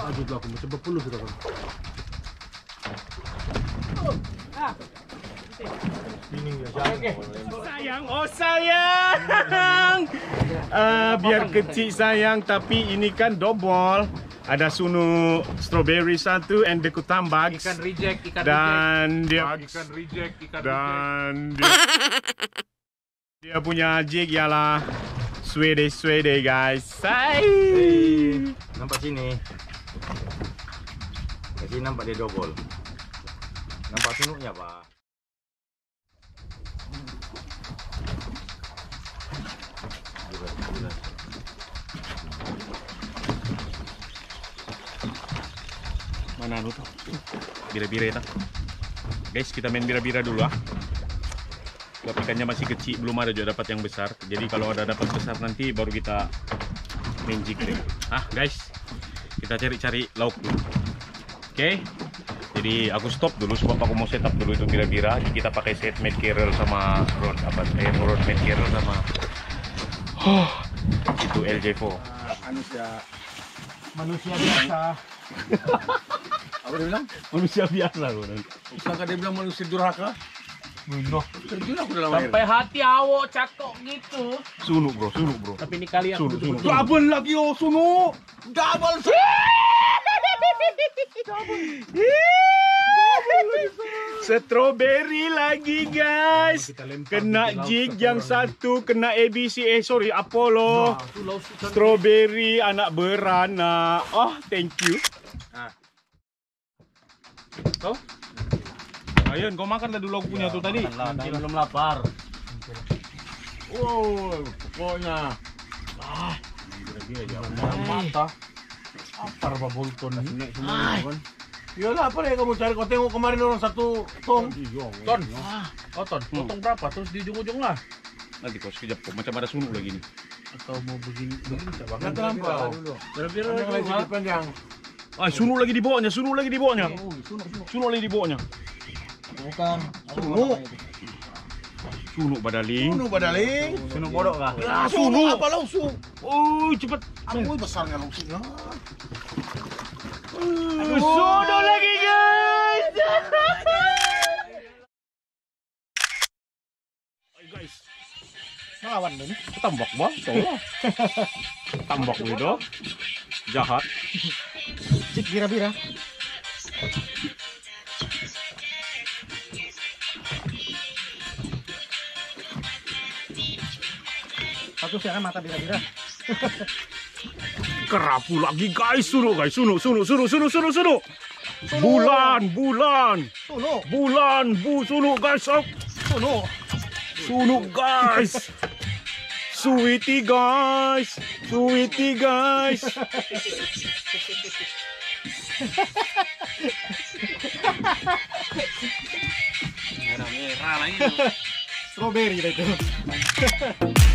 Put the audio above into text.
Aduh aku macam berpuluh sudah kan. Sayang, oh sayang. Biar kecil sayang, tapi ini kan double. Ada sunu strawberry satu and deku tambah. Ikan reject, Dan dia ikan reject. dan dia punya jig ialah Swedish guys. Hey, nampak sini. Kasih nampak dia double. Nampak sunuknya, Pak. Mana anu tuh? Bira-bira itu. Guys, kita main bira-bira dulu ah. Sebab ikannya masih kecil, belum ada juga dapat yang besar. Jadi kalau ada dapat besar nanti baru kita main jig deh. Guys, kita cari-cari lauk dulu. Oke. Jadi aku stop dulu sebab aku mau setup dulu itu bira-bira. Kita pakai set made carrel sama rod rod made carrel sama itu LJ4. Manusia biasa. Apa dia bilang? Manusia biasa loh. Sangka dia bilang manusia durhaka. Terjun aku dalam air. Sampai hati awak cakok gitu. Sunu bro. Tapi ini kali aku Sunu. Double lagi oh sunu. Double. Strawberry lagi guys. Kena jig yang satu, kena ABC Apollo. Strawberry anak beranak. Oh, thank you. Kau? Ayo, kau makan dulu aku punya tuh tadi. Belum lapar. Wow, pokoknya. mata. Apa Pak Bolton ini? Iyalah, apa nih kamu cari? Kau tengok kemarin orang satu tong. Ton. Oh ton. Potong berapa? Terus di ujung-ujung lah. Nanti kau sekejap kok macam ada sunu lagi nih. Atau mau begini coba. Nggak terlampau. Bira-bira Yang lagi sedikit panjang. Sunu lagi di bawahnya, sunu lagi di bawahnya. Sunu lagi di bawahnya. Bukan. Sunu. Sunu badaling. Sunu badaling. Sunu bodoh kah? Ah, sunu apa langsung? Oh, cepat. Aku besarnya langsungnya. Sunu lagi guys. Ayo guys. Melawan ini. Tambak bang, tambak itu jahat. Cik bira-bira. Satu siaran mata bira-bira. Kerapu lagi guys, sunu guys, sunu. Bulan. Sunu guys, sunu guys. Sweetie guys. Merah lagi. Strawberry itu.